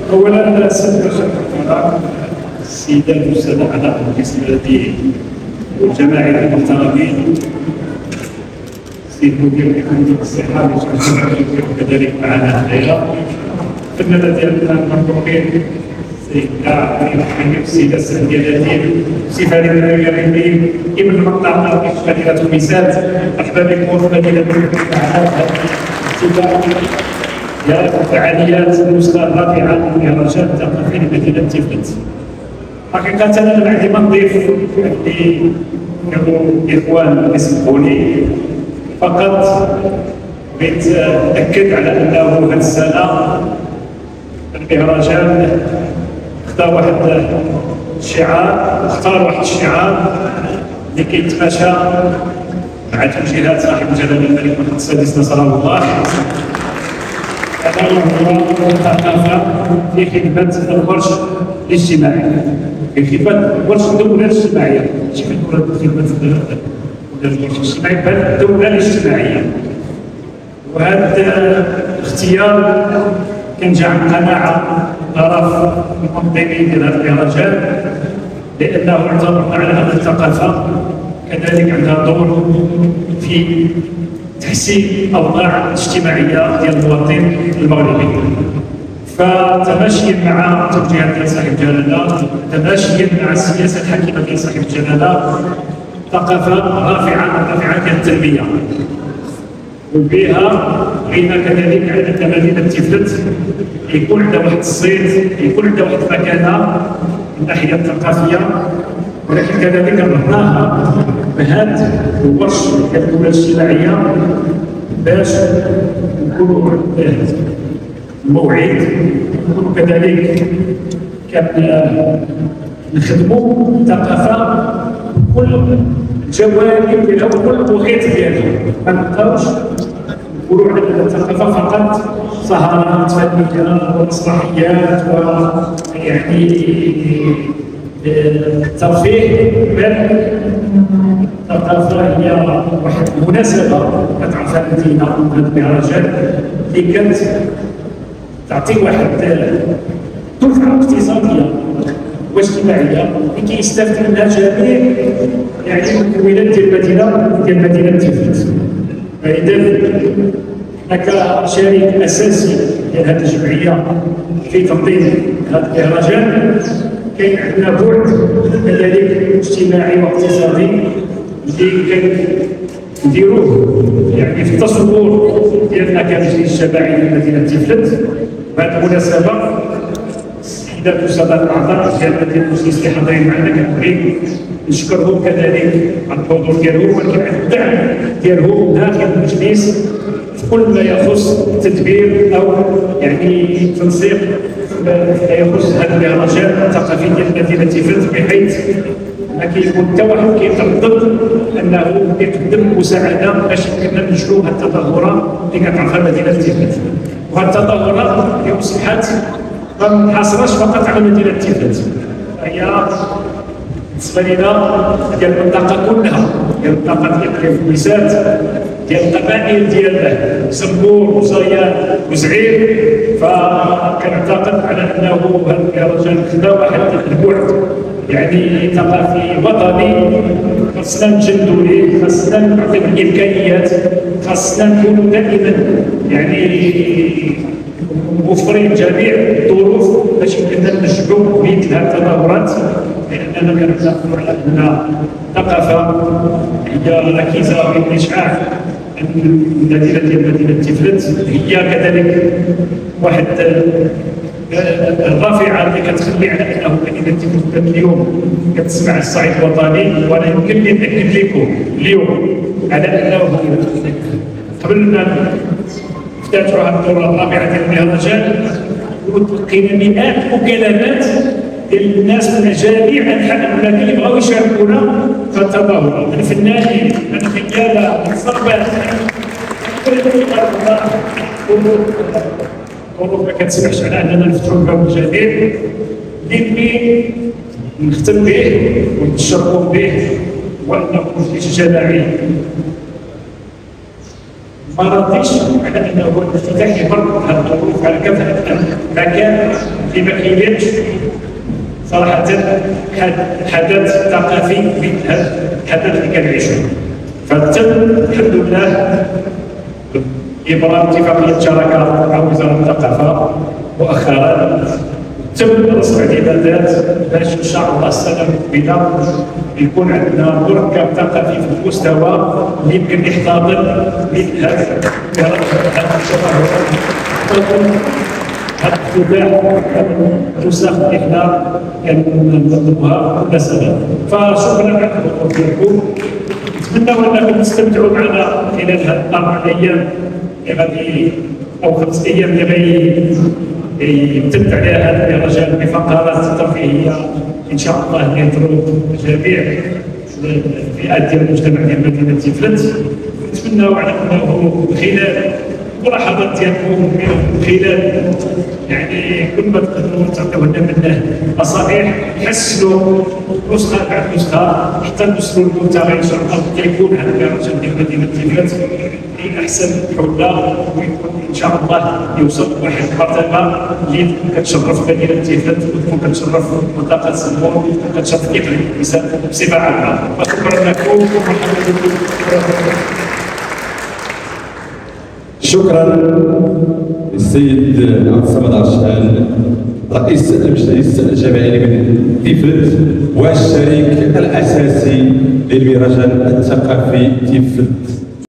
اولا سيد السيدات والساده اعضاء المجلس البلدي والجماعه المحترمين، سيد مدير حمد الصحه وكذلك معنا هنايا الفنانه ديالنا المرحومين السيد كريم حبيب، السيده سعديه لطيف، سي فريد الرياضي، ابن مقطع مدينه ميسات. مرحبا بكم في مدينه يا فعاليات النسخه الرابعه من مهرجان الثقافي لمدينه تفلت. حقيقه انا ما عندي ما نضيف اللي كانوا الاخوان اللي سبقوا لي، فقط بغيت ناكد على انه هذه السنه المهرجان اختار واحد الشعار اللي كيتماشى مع توجيهات صاحب الجلاله الملك محمد السادس نصره الله، هذا هو الثقافه في خدمه الورش الاجتماعي، في خدمه ورش الدوله الاجتماعيه، ماشي في خدمه الورش الاجتماعي بل الدوله الاجتماعيه. وهذا الاختيار كان جاء عن قناعه طرف المنظمين ديال هذا المهرجان، لانه اعتبرنا على ان الثقافه كذلك عندها دور في تحسين الاوضاع الاجتماعيه ديال المواطن المغربي. فتماشيا مع توجيهات ديال صاحب الجلاله، تماشيا مع السياسه الحكيمه ديال صاحب الجلاله، ثقافه رافعه ديال التنميه، وبها بغينا كذلك على مدينه تفلت يكون عندها واحد الصيت، يكون عندها واحد المكانه من الناحيه الثقافيه، ولكن كذلك ربطناها بهذا الورش ديال الدوله الاجتماعيه باش نكونوا الموعد، نكونوا كذلك نخدموا الثقافه كل الجوانب ديالها وكل المحيط ديالها، ما نبقاوش نقولوا على الثقافه فقط سهرات فنيه ومسرحيات ويعني الترفيه، بل الثقافه هي واحد المناسبه كتعرفها المدينه هذا المهرجان اللي كانت تعطي واحد دفعه اقتصاديه واجتماعيه اللي كيستافد منها جميع يعني المكونات ديال مدينه تفلت. فاذا كشريك اساسي ديال هذه الجمعيه في تنظيم هذا المهرجان، كاين عندنا بعد كذلك اجتماعي واقتصادي اللي كنديروه يعني في التصور ديالنا كمجلس الشبابي لمدينه تفلت. بهذه المناسبه السيدات والساده الاعضاء ديال مدينه المجلس اللي حاضرين معنا كنبغي نشكرهم كذلك على الحضور ديالهم، ولكن على الدعم ديالهم داخل المجلس في كل ما يخص التدبير او يعني تنسيق ما يخص هذا المهرجان الثقافي ديال مدينه تفلت، بحيث ما كيكون حتى واحد كيتردد انه يقدم مساعده باش يمكننا ننشروا هذه التظاهرات اللي كتعرفها مدينه تفلت. وهذه التظاهرات اللي اصبحت ما منحصراش فقط على مدينه تفلت، هي بالنسبه لنا ديال المنطقه كلها، ديال المنطقه ديال الكويسات، ديال القبائل ديال زنبور وزريان وزعير. فكنعتقد على انه هذا المهرجان خدا واحد البعد يعني ثقافي وطني، خاصنا نجندوا ليه، خاصنا نعطيو الامكانيات، خاصنا نكونوا دائما يعني موفرين جميع الظروف باش يمكننا نشجعوا مثل هذه التظاهرات، لاننا كنعتقدوا على ان الثقافه هي ركيزه من اشعاع المدينه ديال مدينه تفلت، هي كذلك واحد الرافعه اللي كتخلي على انه مدينه تفلت اليوم كتسمع الصعيد الوطني. وانا يمكن لي ناكد لكم اليوم على انه قبل ما افتتحوا هذه الدوره الرابعه ديال المهرجان ولقينا مئات المكالمات ديال الناس من جميع انحاء المملكه اللي بغاو يشاركونا في التظاهرات، الفنانين، الرجاله، الصربات، الظروف ما كتسمحش على اننا نفتحوا الباب الجديد اللي نختم به ونتشرفوا به، وانه مجلس جماعي ما رضيش على انه الافتتاح يمر بهذه الظروف على كافه مكان اللي ما كاينش صراحه حدث ثقافي مثل هذا الحدث اللي كنعيشو. فتم الحمد لله ابرام اتفاقيه شراكه مع وزاره الثقافه مؤخرا، تم رسم اعتمادات باش ان شاء الله السنه المقبله يكون عندنا مركب ثقافي في المستوى اللي يمكن يحتضن مثل هذا التظاهرات، هذا الخداع، النسخ اللي حنا كنطلبوها كل سنه. فشكرا على الحضور ديالكم، نتمنى انكم تستمتعوا معنا خلال هذه 4 ايام اللي غادي او 5 ايام اللي يتم عليها هذا المهرجان بفقرات ترفيهيه ان شاء الله اللي يضرب جميع الفئات ديال المجتمع ديال مدينه تيفلت. نتمنوا على انه خلال الملاحظات ديالكم من خلال يعني كل ما تقدروا تعطيو لنا منه نصائح يحسنوا نسخه بعد نسخه حتى نوصلوا للمنتهى ان شاء الله يكون هذا المهرجان ديال مدينه تيفلت في احسن حله، ويكون ان شاء الله يوصل لواحد المرتبه اللي كتشرف مدينه تيفلت وتكون كتشرف منطقه سموم وكتشرف اقليم النساء بصفه عامه. فشكرا لكم ومرحبا بكم. شكرا للسيد عبد الصمد عرشان رئيس المجلس الجمعي لمدينه تيفلت والشريك الاساسي للمهرجان الثقافي تيفلت.